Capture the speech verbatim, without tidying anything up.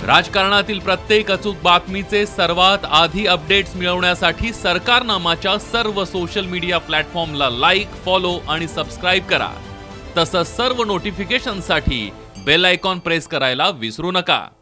राजकारणातील प्रत्येक अचूक बातमीचे सर्वात आधी अपडेट्स मिळवण्यासाठी सरकारनामाच्या सर्व सोशल मीडिया प्लॅटफॉर्मला लाईक, फॉलो आणि सबस्क्राईब करा। तसंच सर्व नोटिफिकेशनसाठी बेल आयकॉन प्रेस करायला विसरू नका।